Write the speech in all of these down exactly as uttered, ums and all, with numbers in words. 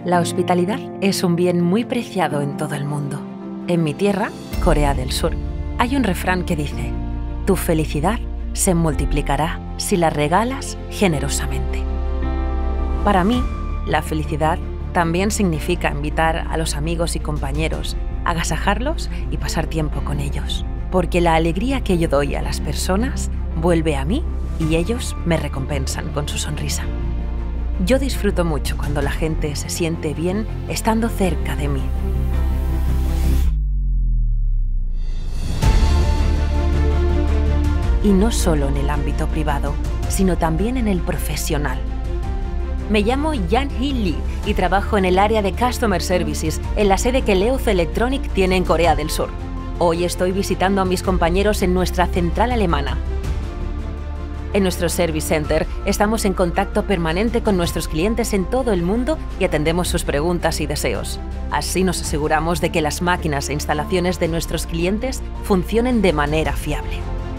La hospitalidad es un bien muy preciado en todo el mundo. En mi tierra, Corea del Sur, hay un refrán que dice: tu felicidad se multiplicará si la regalas generosamente. Para mí, la felicidad también significa invitar a los amigos y compañeros, agasajarlos y pasar tiempo con ellos, porque la alegría que yo doy a las personas vuelve a mí y ellos me recompensan con su sonrisa. Yo disfruto mucho cuando la gente se siente bien estando cerca de mí. Y no solo en el ámbito privado, sino también en el profesional. Me llamo Yan-Hee Lee y trabajo en el área de Customer Services en la sede que Leoz Electronic tiene en Corea del Sur. Hoy estoy visitando a mis compañeros en nuestra central alemana. En nuestro Service Center estamos en contacto permanente con nuestros clientes en todo el mundo y atendemos sus preguntas y deseos. Así nos aseguramos de que las máquinas e instalaciones de nuestros clientes funcionen de manera fiable.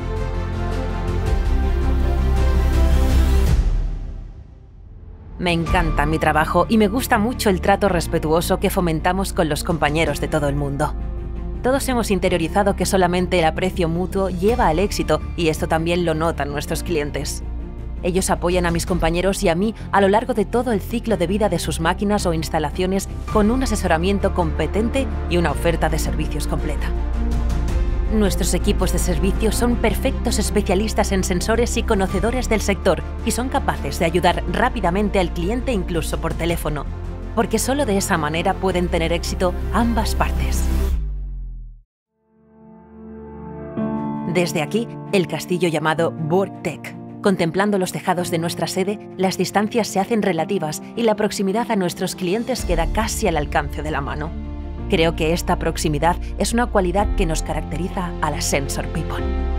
Me encanta mi trabajo y me gusta mucho el trato respetuoso que fomentamos con los compañeros de todo el mundo. Todos hemos interiorizado que solamente el aprecio mutuo lleva al éxito y esto también lo notan nuestros clientes. Ellos apoyan a mis compañeros y a mí a lo largo de todo el ciclo de vida de sus máquinas o instalaciones con un asesoramiento competente y una oferta de servicios completa. Nuestros equipos de servicio son perfectos especialistas en sensores y conocedores del sector y son capaces de ayudar rápidamente al cliente incluso por teléfono, porque solo de esa manera pueden tener éxito ambas partes. Desde aquí, el castillo llamado Bortec. Contemplando los tejados de nuestra sede, las distancias se hacen relativas y la proximidad a nuestros clientes queda casi al alcance de la mano. Creo que esta proximidad es una cualidad que nos caracteriza a las Sensor People.